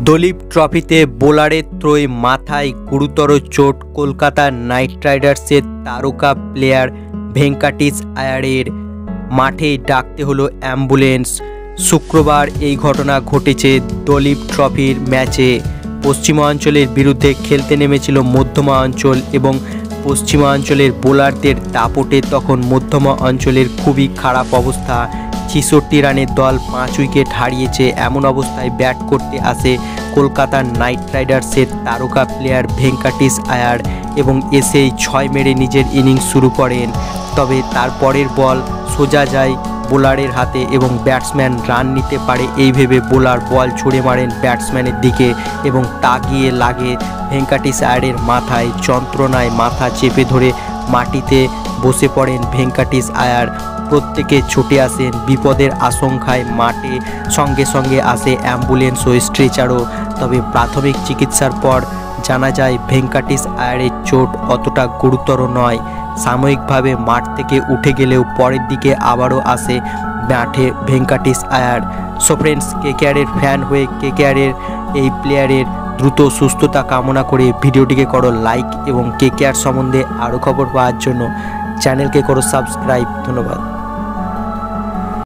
দলীপ ট্রফিতে বোলারের ত্রয়ী মাথায় গুরুতর চোট কলকাতা নাইট রাইডার্সের তারকা প্লেয়ার ভেঙ্কাটিস আয়ারের। মাঠে ডাকতে হলো অ্যাম্বুলেন্স। শুক্রবার এই ঘটনা ঘটেছে দলীপ ট্রফির ম্যাচে। পশ্চিমাঞ্চলের বিরুদ্ধে খেলতে নেমেছিল মধ্যমা অঞ্চল এবং পশ্চিমাঞ্চলের বোলারদের দাপটে তখন মধ্যমা অঞ্চলের খুবই খারাপ অবস্থা। ৬৬ রানের দল ৫ উইকেট হারিয়েছে। এমন অবস্থায় ব্যাট করতে আসে কলকাতা নাইট রাইডার্সের তারকা প্লেয়ার ভেঙ্কাটিস আয়ার এবং এসেই ৬ মেরে নিজের ইনিংস শুরু করেন। তবে তারপরের বল সোজা যায় বোলারের হাতে এবং ব্যাটসম্যান রান নিতে পারে এই ভেবে বোলার বল ছুড়ে মারেন ব্যাটসম্যানের দিকে এবং তা গিয়ে লাগে ভেঙ্কাটিস আয়ারের মাথায়। যন্ত্রণায় মাথা চেপে ধরে মাটিতে বসে পড়েন ভেঙ্কাটিস আয়ার। প্রত্যেকে ছুটে আসেন বিপদের আশঙ্কায় মাঠে। সঙ্গে সঙ্গে আসে অ্যাম্বুলেন্স ও স্ট্রেচারও। তবে প্রাথমিক চিকিৎসার পর জানা যায় ভেঙ্কাটিস আয়ারের চোট অতটা গুরুতর নয়। সাময়িকভাবে মাঠ থেকে উঠে গেলেও পরের দিকে আবারও আসে মাঠে ভেঙ্কাটিস আয়ার। সো ফ্রেন্ডস, কেকেআরের ফ্যান হয়ে কেকেআরের এই প্লেয়ারের দ্রুত সুস্থতা কামনা করে ভিডিওটিকে করো লাইক এবং কেকেআর সম্বন্ধে আরও খবর পাওয়ার জন্য চ্যানেলকে করো সাবস্ক্রাইব। ধন্যবাদ।